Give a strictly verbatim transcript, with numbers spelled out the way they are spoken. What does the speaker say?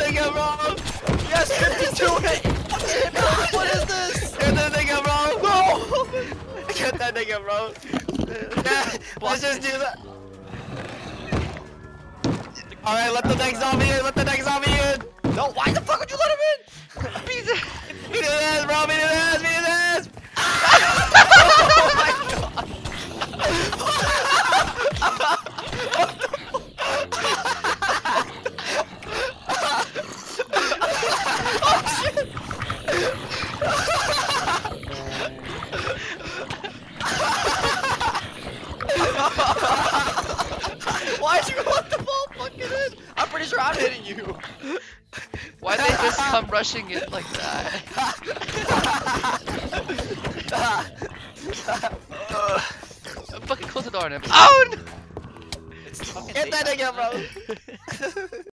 nigga, bro. Yes, fifty-two. What is this? Get that nigga, bro. No. Get that nigga, bro. Yeah, let's just do that. All right, let the next zombie in. Let the next zombie in. No, why the fuck would you let him in? Beat his ass, bro. Beat his ass. Beat his ass. Oh my god. Oh shit. Why'd you let the ball fucking in? I'm pretty sure I'm hitting you. Why'd they just come rushing in like that? Fucking close the door on him. Oh no! It's fucking Get that daytime. nigga, bro.